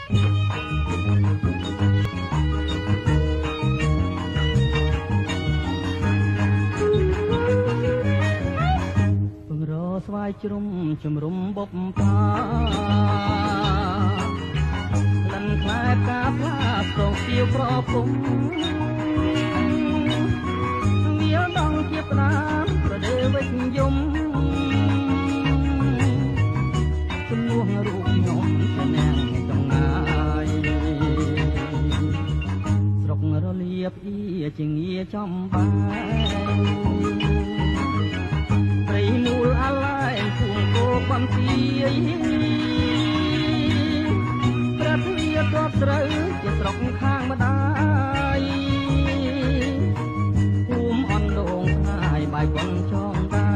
ស្វាយជ្រុំជំរុំបុកបាលិនខ្លែបកាផ្លាប្រងសៀវប្រពុំវាដងជាផ្ដានប្រដេវិជ្ជយំជំនួសរូបខ្ញុំជានាងចង្ងាយស្រុករលៀបអ៊ីជាងារចំបាយព្រៃមូលអាឡែងពួងគោបំទាយព្រះទ្វារទបត្រូវជាស្រុកខាងម្ដាយភូមិអណ្ដូងស្ងាយបាយកងចងដៃ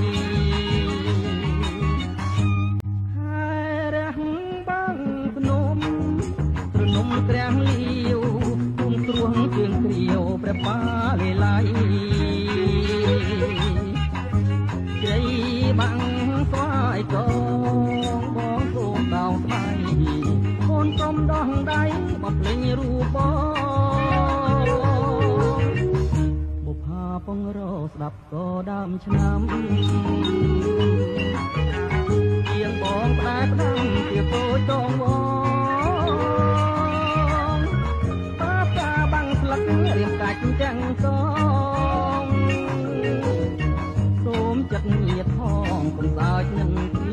ខែរះបាំងភ្នំត្រនំក្រាំងលាវភូមិគ្រួងជើងគ្រាវព្រះបាលេឡៃជ្រៃបាំងស្វាយកងបងសូមដោស្បៃកូនសុំដោះដៃមកភ្លេងរូបបងបុផាពងរស្ដាប់ក៏ដើមឆ្នាំជាងបងផ្ដែផ្ដាំជាពោចងវងតាតាបាំងស្លឹករៀមកាច់ទាំងសងសូមចិត្តញាតផងកុំសើចនឹងទី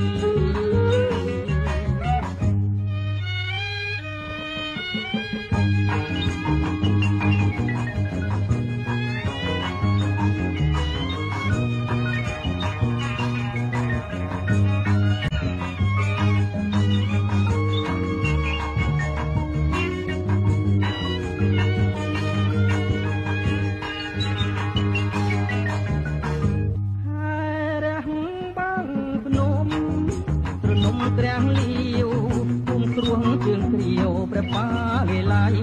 ក្រាំងលាវភូមិគ្រួងជើងគ្រាវព្រះបាលេឡៃ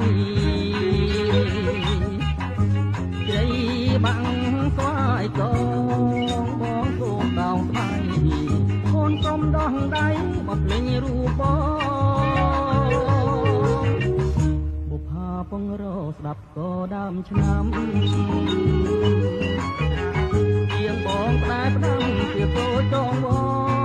ជ្រៃបាំងស្វាយកងបងសូមដោស្បៃកូនសុំដោះដៃមកភ្លេងរូបបុផាពងរស្ដាប់ក៏ដើមឆ្នាំជាងបងផ្ដែផ្ដាំជាពោចងវ